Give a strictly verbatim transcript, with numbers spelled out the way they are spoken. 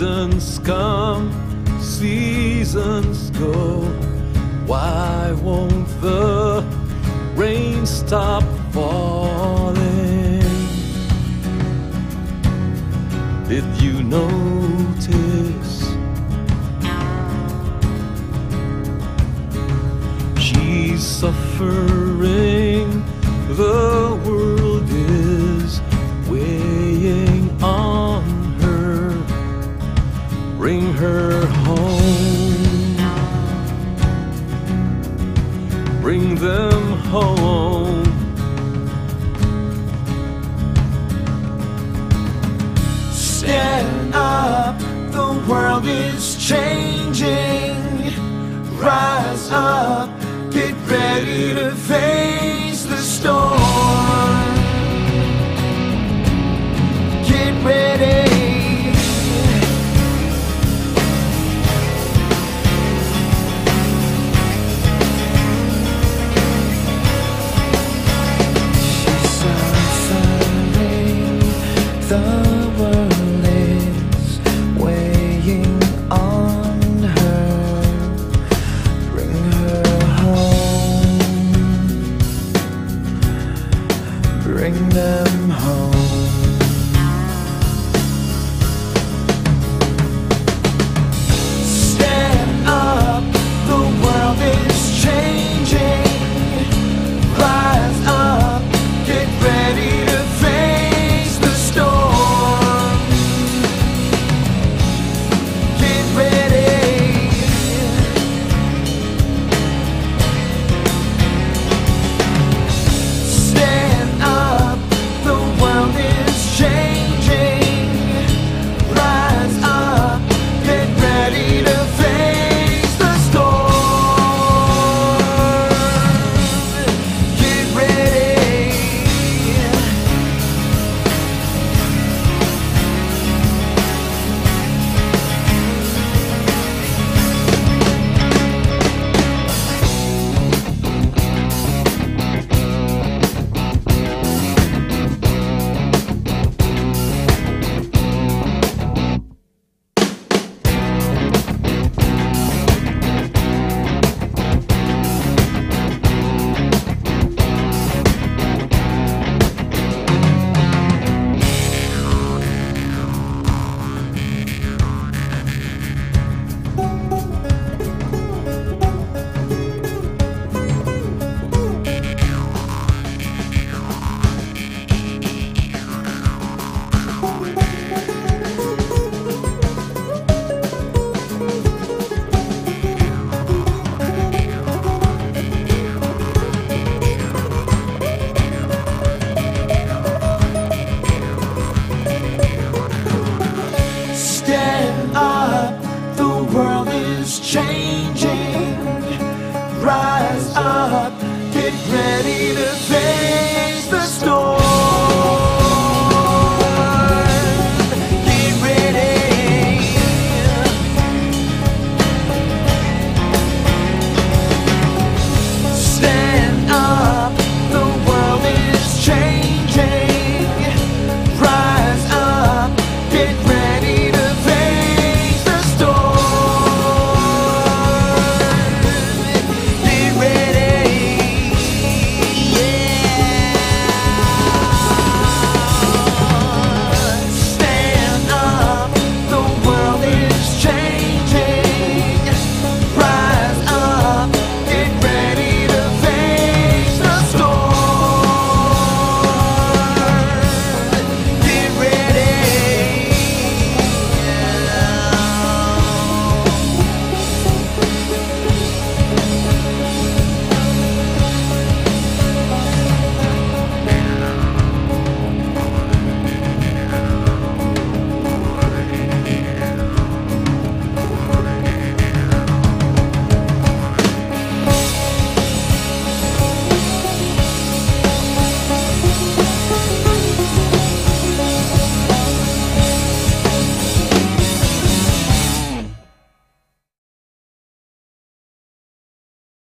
Seasons come, seasons go. Why won't the rain stop falling? Did you notice she's suffering? The world is weighing on her. Bring her home. Bring them home. Stand up, the world is changing. Rise up, get ready to face the storm. Get ready. She's suffering, the world is weighing on her. Bring her home. Bring them home.